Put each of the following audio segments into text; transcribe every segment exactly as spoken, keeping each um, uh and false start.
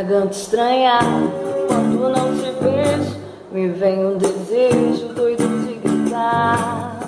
Garganta estranha, quando não te vejo, me vem um desejo doido de gritar.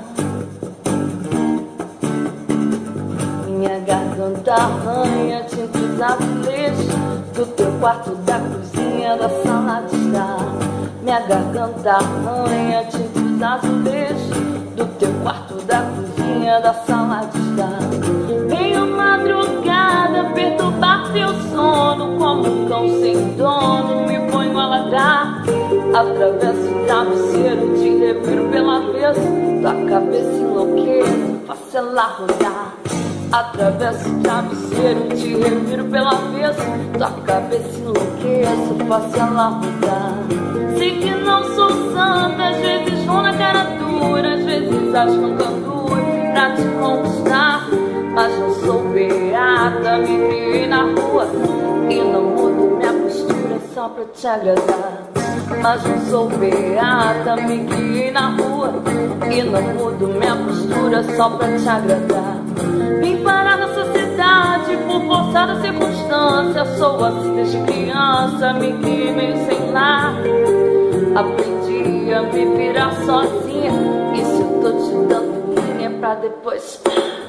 Minha garganta arranha tinta os azulejos do teu quarto, da cozinha, da sala de estar. Minha garganta arranha tinta os azulejos do teu quarto, da cozinha, da sala de estar. Venho madrugada perturbar teu sono, como um cão sem dono me ponho a ladrar. Atravesso o travesseiro, te reviro pela avesso, tua cabeça enlouquece, faço ela rodar. Atravesso o travesseiro, te reviro pela avesso, tua cabeça enlouquece, faço ela rodar. Sei que não sou santa, às vezes vou na cara dura, às vezes acho que candura pra te conquistar. Mas não sou beata, me criei na rua e não mudo minha postura só pra te agradar. Mas não sou beata, me criei na rua e não mudo minha postura só pra te agradar. Vim parar na sociedade por força da circunstância, sou assim desde criança, me criei meio sem lar. Aprendi a me virar sozinha, e se eu tô te dando linha pra depois...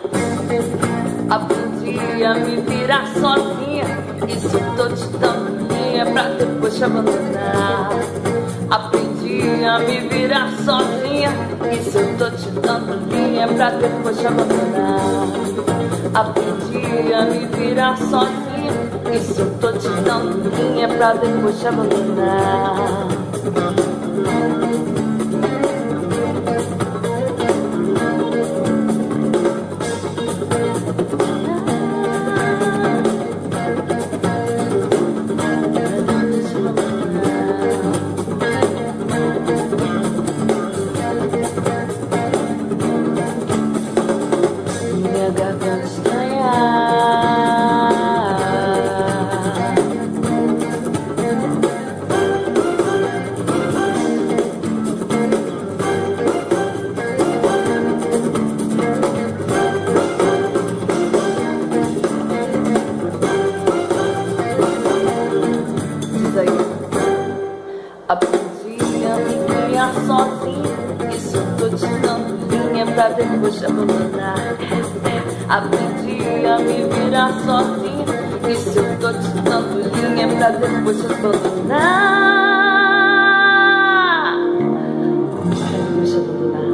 Aprendi a me virar sozinha, e se eu tô te dando linha pra depois te abandonar. Aprendi a me virar sozinha, e se eu tô te dando linha pra depois te abandonar. Aprendi a me virar sozinha, e se eu tô te dando linha pra depois te abandonar. Garganta estranha, diz aí. Aprendi a me criar sozinho, isso eu tô te dando linha pra depois te abandonar. Aprendi a me virar sozinha, e se eu tô te dando linha pra depois te abandonar. Pra depois te abandonar.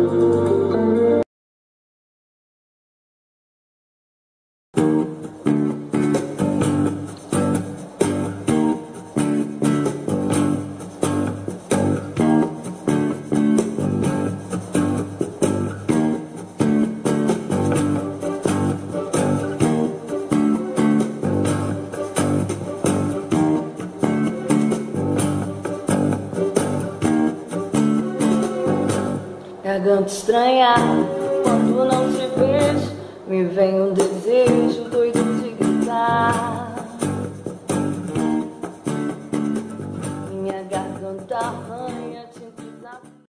Garganta estranha, quando não te vejo, me vem um desejo doido de gritar. Minha garganta